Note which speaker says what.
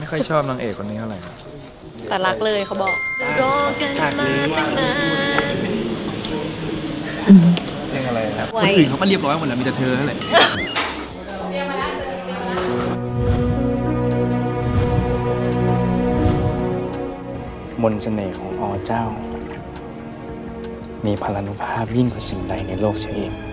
Speaker 1: ไม่ค่อยชอบนางเอกคนนี้เท่าไหร่ครับ
Speaker 2: แต่รักเลยเขาบอกรอกันมาตั้งนาน
Speaker 1: เพลงอะไรครับ
Speaker 3: คนอื่นเขาก็เรียบร้อยหมดแล้วมีแต่เธอเท่าไหร่
Speaker 1: มนต์เสน่ห์ของอเจ้ามีพลานุภาพยิ่งกว่าสิ่งใดในโลกเสียเอง